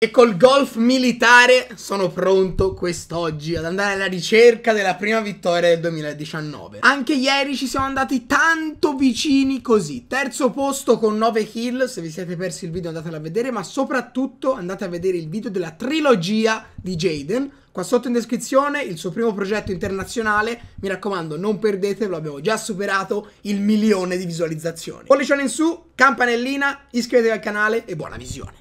E col golf militare sono pronto quest'oggi ad andare alla ricerca della prima vittoria del 2019. Anche ieri ci siamo andati tanto vicini così. Terzo posto con 9 kill, se vi siete persi il video andatelo a vedere, ma soprattutto andate a vedere il video della trilogia di Jaden. Qua sotto in descrizione il suo primo progetto internazionale, mi raccomando non perdetelo, abbiamo già superato il 1.000.000 di visualizzazioni. Pollicione in su, campanellina, iscrivetevi al canale e buona visione.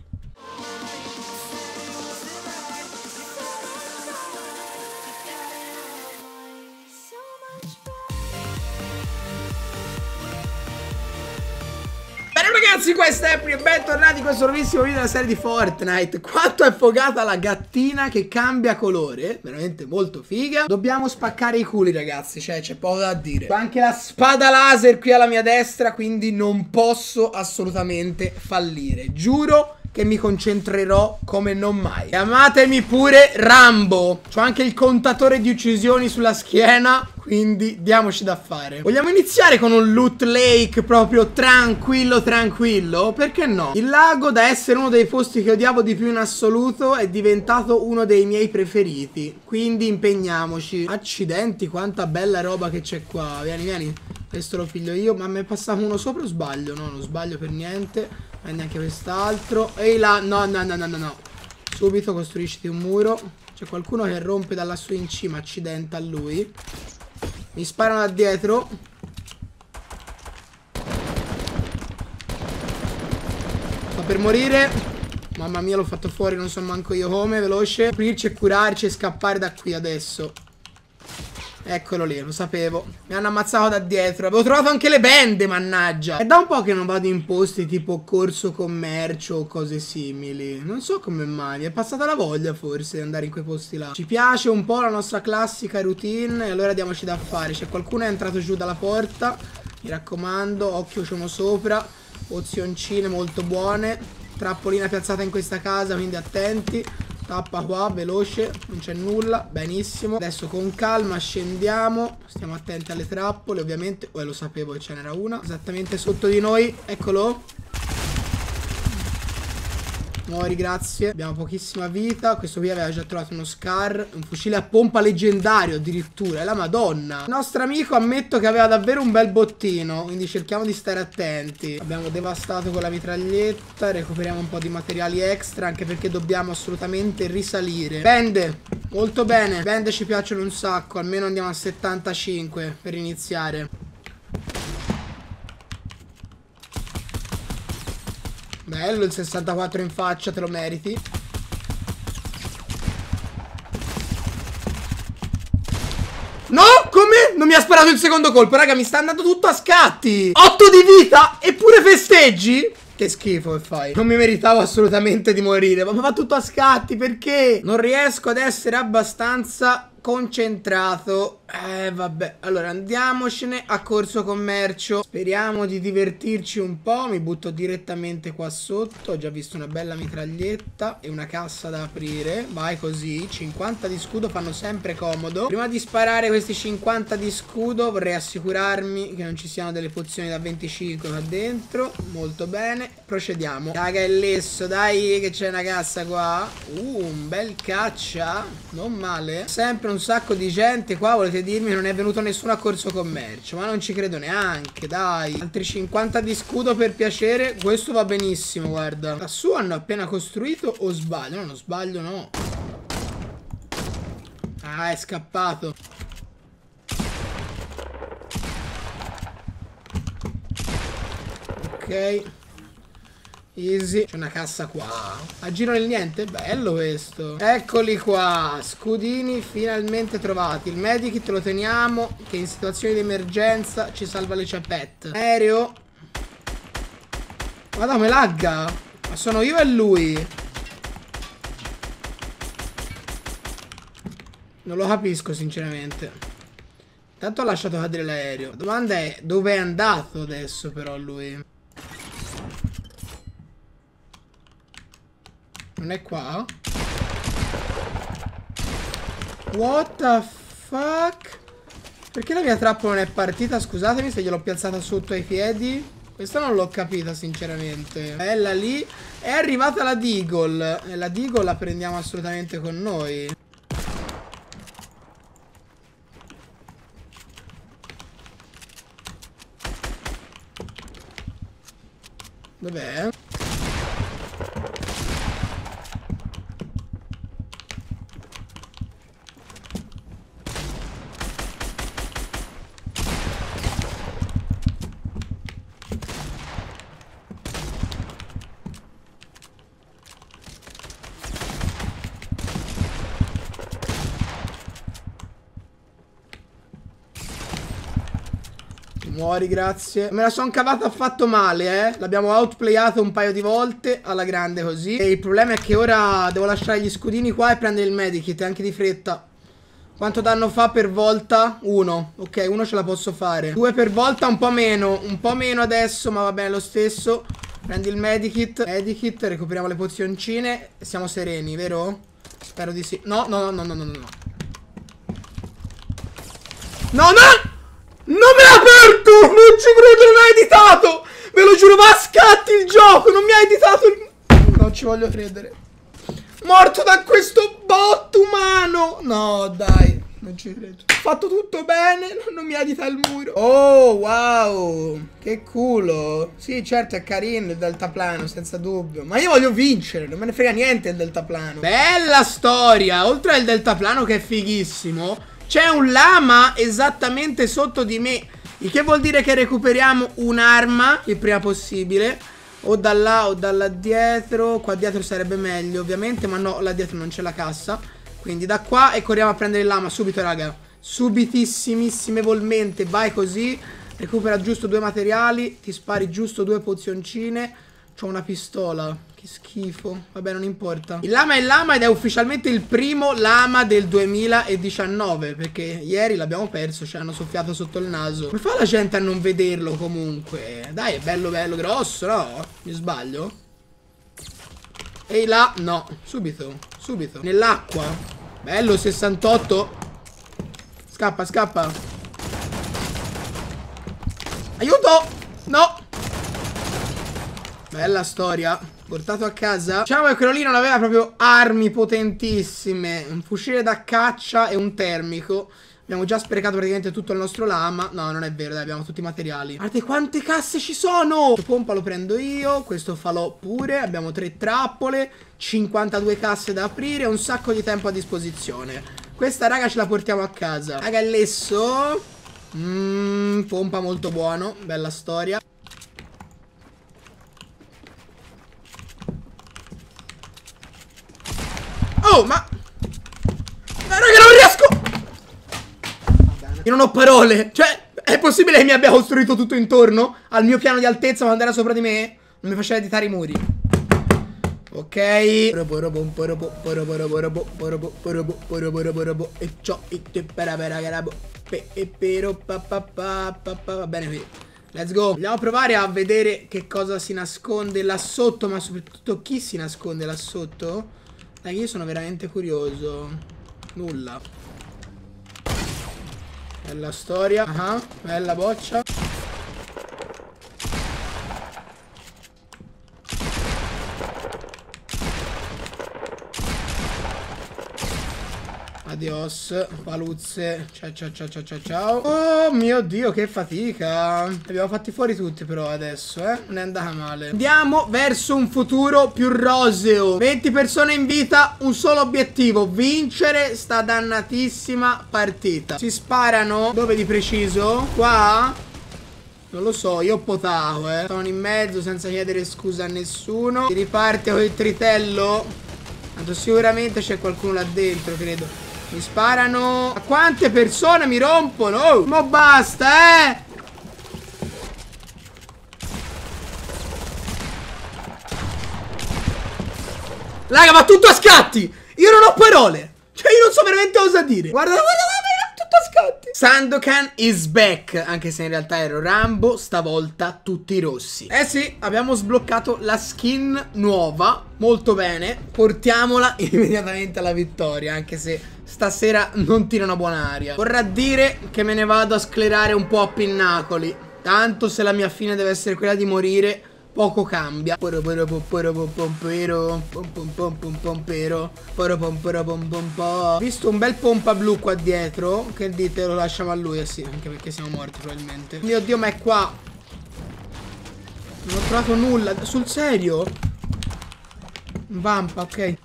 Ragazzi, questa è Epri e bentornati in questo nuovissimo video della serie di Fortnite. Quanto è fogata la gattina che cambia colore, veramente molto figa. Dobbiamo spaccare i culi ragazzi, cioè c'è poco da dire. Ho anche la spada laser qui alla mia destra, quindi non posso assolutamente fallire. Giuro che mi concentrerò come non mai. Chiamatemi pure Rambo. C'ho anche il contatore di uccisioni sulla schiena, quindi diamoci da fare. Vogliamo iniziare con un loot lake proprio tranquillo tranquillo? Perché no? Il lago, da essere uno dei posti che odiavo di più in assoluto, è diventato uno dei miei preferiti, quindi impegniamoci. Accidenti, quanta bella roba che c'è qua. Vieni, vieni, questo lo piglio io. Ma mi è passato uno sopra o sbaglio? No, non sbaglio per niente. Prendi anche quest'altro. Ehi là, no, no, no, no, no, no. Subito costruisciti un muro. C'è qualcuno che rompe da lassù in cima. Accidenta a lui. Mi sparano da dietro. Sto per morire. Mamma mia, l'ho fatto fuori, non so manco io come. Veloce. Aprirci e curarci e scappare da qui adesso. Eccolo lì, lo sapevo. Mi hanno ammazzato da dietro. Avevo trovato anche le bende, mannaggia. È da un po' che non vado in posti tipo corso commercio o cose simili. Non so come mai, mi è passata la voglia forse di andare in quei posti là. Ci piace un po' la nostra classica routine. E allora diamoci da fare. C'è qualcuno che è entrato giù dalla porta. Mi raccomando, occhio, c'è uno sopra. Pozioncine molto buone. Trappolina piazzata in questa casa, quindi attenti. Tappa qua, veloce, non c'è nulla, benissimo. Adesso con calma scendiamo. Stiamo attenti alle trappole, ovviamente. Lo sapevo che ce n'era una esattamente sotto di noi, eccolo. Muori, grazie. Abbiamo pochissima vita. Questo qui aveva già trovato uno scar. Un fucile a pompa leggendario addirittura. È la madonna. Il nostro amico ammetto che aveva davvero un bel bottino, quindi cerchiamo di stare attenti. Abbiamo devastato con la mitraglietta. Recuperiamo un po' di materiali extra, anche perché dobbiamo assolutamente risalire. Bende, molto bene. Bende ci piacciono un sacco. Almeno andiamo a 75 per iniziare. Bello il 64 in faccia, te lo meriti. No, come? Non mi ha sparato il secondo colpo, raga, mi sta andando tutto a scatti. 8 di vita, eppure festeggi? Che schifo che fai. Non mi meritavo assolutamente di morire, ma va tutto a scatti, perché? Non riesco ad essere abbastanza concentrato. Vabbè, allora andiamocene a corso commercio. Speriamo di divertirci un po'. Mi butto direttamente qua sotto. Ho già visto una bella mitraglietta e una cassa da aprire. Vai così. 50 di scudo fanno sempre comodo. Prima di sparare questi 50 di scudo vorrei assicurarmi che non ci siano delle pozioni da 25 qua dentro. Molto bene, procediamo. Raga, è lesso, dai, che c'è una cassa qua. Un bel caccia. Non male. Sempre un sacco di gente qua. Volete dirmi che non è venuto nessuno a corso commercio? Ma non ci credo neanche, dai. Altri 50 di scudo per piacere. Questo va benissimo, guarda. Lassù hanno appena costruito o sbaglio? No, non sbaglio, no. Ah, è scappato. Ok. Easy. C'è una cassa qua. A giro nel niente? Bello questo. Eccoli qua. Scudini finalmente trovati. Il medikit lo teniamo, che in situazioni di emergenza ci salva le ciappette. Aereo. Guarda come lagga. Ma sono io e lui. Non lo capisco sinceramente. Intanto ho lasciato cadere l'aereo. La domanda è dove è andato adesso però lui. Non è qua? What the fuck? Perché la mia trappola non è partita? Scusatemi se gliel'ho piazzata sotto ai piedi. Questa non l'ho capita sinceramente. Bella lì. È arrivata la Deagle. E la Deagle la prendiamo assolutamente con noi. Dov'è? Muori, grazie. Me la son cavata affatto male, eh. L'abbiamo outplayato un paio di volte alla grande così. E il problema è che ora devo lasciare gli scudini qua e prendere il medikit, anche di fretta. Quanto danno fa per volta? 1. Ok, 1 ce la posso fare. 2 per volta, un po' meno. Un po' meno adesso, ma va bene lo stesso. Prendi il medikit. Medikit, recuperiamo le pozioncine. E siamo sereni, vero? Spero di sì. No, no, no, no, no, no, no. No, no! Non me l'ha aperto! Non ci credo, non ha editato! Ve lo giuro, va a scatti il gioco! Non mi ha editato il... Non ci voglio credere. Morto da questo bot umano! No, dai, non ci credo. Ho fatto tutto bene, non mi edita il muro. Oh, wow! Che culo! Sì, certo, è carino il deltaplano, senza dubbio. Ma io voglio vincere, non me ne frega niente il deltaplano. Bella storia! Oltre al deltaplano che è fighissimo... C'è un lama esattamente sotto di me, il che vuol dire che recuperiamo un'arma il prima possibile. O da là o da là dietro. Qua dietro sarebbe meglio ovviamente, ma no, là dietro non c'è la cassa. Quindi da qua e corriamo a prendere il lama subito, raga. Subitissimissimamente. Vai così. Recupera giusto 2 materiali. Ti spari giusto 2 pozioncine. C'ho una pistola. Che schifo. Vabbè, non importa. Il lama è il lama ed è ufficialmente il primo lama del 2019. Perché ieri l'abbiamo perso, ci hanno soffiato sotto il naso. Come fa la gente a non vederlo comunque? Dai, è bello bello grosso, no? Mi sbaglio? Ehi là, no. Subito, subito. Nell'acqua. Bello, 68. Scappa, scappa. Aiuto! No! Bella storia. Portato a casa. Diciamo che quello lì non aveva proprio armi potentissime. Un fucile da caccia e un termico. Abbiamo già sprecato praticamente tutto il nostro lama. No, non è vero, dai, abbiamo tutti i materiali. Guardate quante casse ci sono. Questo pompa lo prendo io. Questo falò pure. Abbiamo 3 trappole, 52 casse da aprire, un sacco di tempo a disposizione. Questa raga ce la portiamo a casa. Raga, è lesso. Pompa molto buono. Bella storia. Oh, ma... raga, non riesco! Io non ho parole. Cioè, è possibile che mi abbia costruito tutto intorno al mio piano di altezza quando era sopra di me? Non mi faceva editare i muri. Ok. E ciò va bene qui. Let's go. Vogliamo provare a vedere che cosa si nasconde là sotto, ma soprattutto chi si nasconde là sotto? Dai, io sono veramente curioso. Nulla. Bella storia. Bella boccia. Adios, paluzze. Ciao ciao ciao ciao ciao ciao. Oh mio Dio, che fatica. Li abbiamo fatti fuori tutti però adesso, non è andata male. Andiamo verso un futuro più roseo. 20 persone in vita, un solo obiettivo: vincere sta dannatissima partita. Si sparano. Dove di preciso? Qua? Non lo so, io ho potato, Sono in mezzo senza chiedere scusa a nessuno. Si riparte con il tritello. Tanto sicuramente c'è qualcuno là dentro, credo. Mi sparano. Ma quante persone mi rompono? Oh, ma basta, Raga, ma tutto a scatti. Io non ho parole. Cioè, io non so veramente cosa dire. Guarda, guarda, guarda, tutto a scatti. Sandokan is back. Anche se in realtà ero Rambo, stavolta tutti rossi. Eh sì, abbiamo sbloccato la skin nuova. Molto bene. Portiamola immediatamente alla vittoria, anche se stasera non tira una buona aria. Vorrà dire che me ne vado a sclerare un po' a pinnacoli. Tanto se la mia fine deve essere quella di morire, poco cambia. Ho visto un bel pompa blu qua dietro. Che dite, lo lasciamo a lui? Eh sì, anche perché siamo morti probabilmente. Mio Dio, ma è qua. Non ho trovato nulla. Sul serio? Vampa, ok.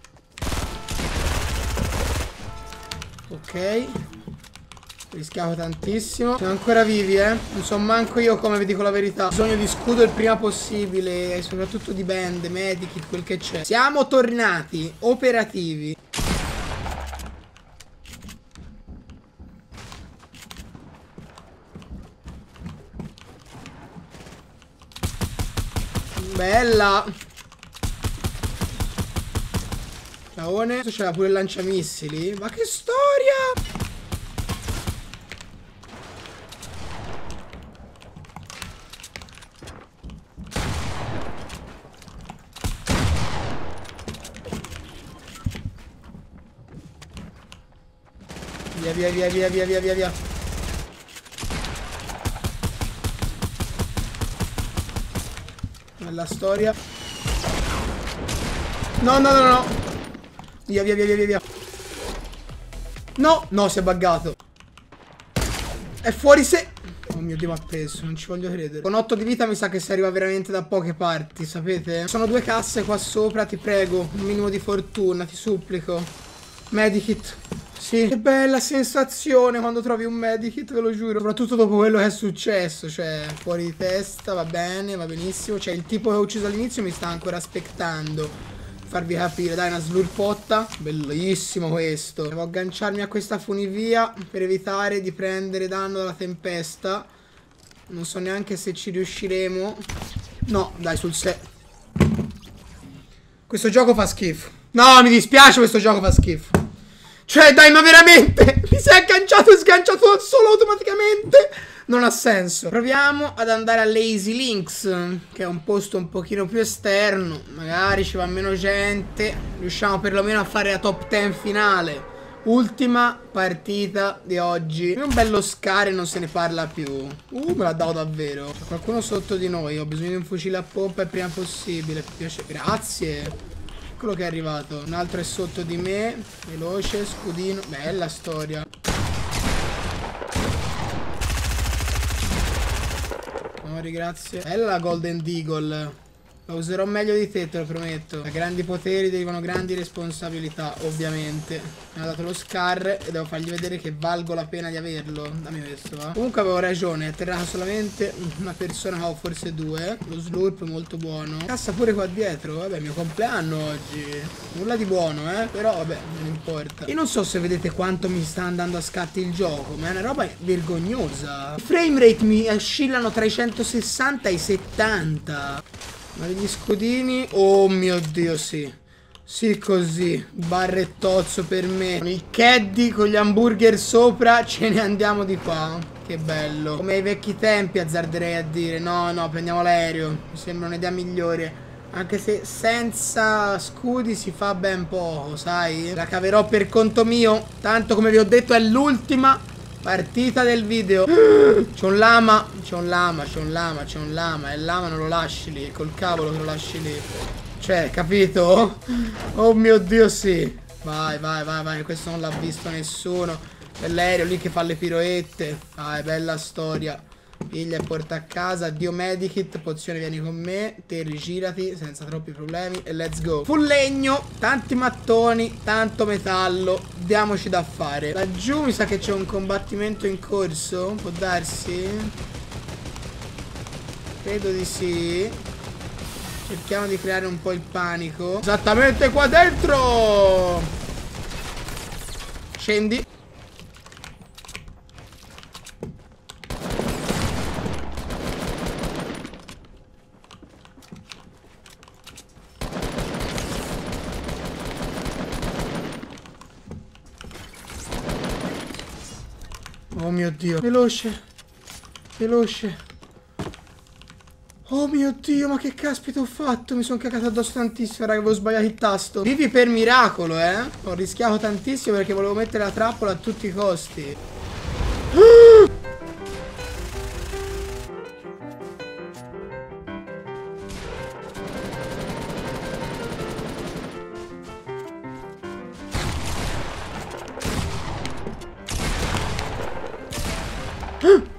Ok. Rischiamo tantissimo. Siamo ancora vivi, eh. Non so manco io come, vi dico la verità. Ho bisogno di scudo il prima possibile. E soprattutto di band, medikit, quel che c'è. Siamo tornati operativi. Bella. Ciaone. C'era pure il lanciamissili. Ma che storia! Via, via, via, via, via, via, via, via. Bella storia. No, no, no, no. Via, via, via, via, via. No, no, si è buggato. È fuori se... Oh mio Dio, mi ha preso, non ci voglio credere. Con 8 di vita mi sa che si arriva veramente da poche parti, sapete? Sono 2 casse qua sopra, ti prego. Un minimo di fortuna, ti supplico. Medikit. Sì. Che bella sensazione quando trovi un medikit, ve lo giuro. Soprattutto dopo quello che è successo. Cioè, fuori di testa, va bene, va benissimo. Cioè, il tipo che ho ucciso all'inizio mi sta ancora aspettando. Farvi capire, dai, una slurpotta. Bellissimo questo. Devo agganciarmi a questa funivia per evitare di prendere danno dalla tempesta. Non so neanche se ci riusciremo. No, dai, sul set. Questo gioco fa schifo. No, mi dispiace, questo gioco fa schifo. Cioè, dai, ma veramente? Mi sei agganciato e sganciato solo automaticamente? Non ha senso. Proviamo ad andare a Lazy Links, che è un posto un pochino più esterno. Magari ci va meno gente. Riusciamo perlomeno a fare la top 10 finale. Ultima partita di oggi. Un bello scare, non se ne parla più. Me l'ha dato davvero. C'è qualcuno sotto di noi. Ho bisogno di un fucile a pompa il prima possibile. Mi piace. Grazie. Eccolo che è arrivato. Un altro è sotto di me. Veloce, scudino. Bella storia. Amori, grazie. Bella la Golden Deagle. La userò meglio di te, te lo prometto. Da grandi poteri derivano grandi responsabilità, ovviamente. Mi ha dato lo scar e devo fargli vedere che valgo la pena di averlo. Dammi questo, va. Comunque avevo ragione, è atterrata solamente una persona, o forse 2. Lo slurp molto buono. Cassa pure qua dietro. Vabbè, mio compleanno oggi. Nulla di buono, però vabbè, non importa. Io non so se vedete quanto mi sta andando a scatti il gioco, ma è una roba vergognosa. I frame rate mi oscillano tra i 160 e i 70. Ma degli scudini. Oh mio Dio, sì. Sì, così. Barrettozzo per me. Con il caddy, con gli hamburger sopra, ce ne andiamo di qua. Che bello. Come ai vecchi tempi, azzarderei a dire. No, no, prendiamo l'aereo. Mi sembra un'idea migliore. Anche se senza scudi si fa ben poco, sai? La caverò per conto mio. Tanto, come vi ho detto, è l'ultima partita del video. C'è un lama. C'è un lama, c'è un lama, c'è un lama. E il lama non lo lasci lì. Col cavolo che lo lasci lì. Cioè, capito? Oh mio Dio, sì. Vai, vai, vai, vai. Questo non l'ha visto nessuno. Quell'aereo lì che fa le piroette. Ah, è bella storia. Piglia e porta a casa. Addio medikit. Pozione, vieni con me. Te rigirati senza troppi problemi. E let's go. Full legno. Tanti mattoni. Tanto metallo. Diamoci da fare. Laggiù mi sa che c'è un combattimento in corso. Può darsi? Credo di sì. Cerchiamo di creare un po' il panico. Esattamente qua dentro. Scendi. Oh mio Dio. Veloce. Veloce. Oh mio Dio, ma che caspita ho fatto? Mi sono cagato addosso tantissimo, raga, avevo sbagliato il tasto. Vivi per miracolo, Ho rischiato tantissimo perché volevo mettere la trappola a tutti i costi.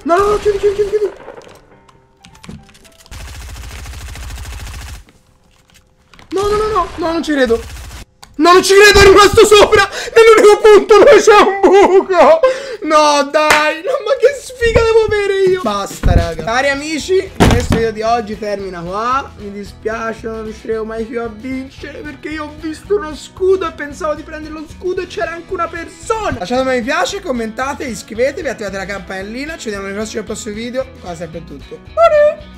No, no, no, chiudi, chiudi, chiudi, chiudi. No, no, no, no, no, non ci credo. No, non ci credo, è rimasto sopra. Nell'unico punto dove c'è un buco. No, dai, no, ma che sfiga devo avere io. Basta, raga. Cari amici, questo video di oggi termina qua. Mi dispiace, non riusciremo mai più a vincere, perché io ho visto uno scudo e pensavo di prendere lo scudo e c'era anche una persona. Lasciate un mi piace, commentate, iscrivetevi, attivate la campanellina. Ci vediamo nei prossimi video. Qua sempre è tutto. Buone!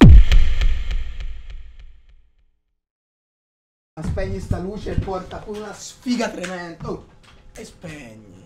Spegni sta luce e porta con una sfiga tremenda. Oh, e spegni.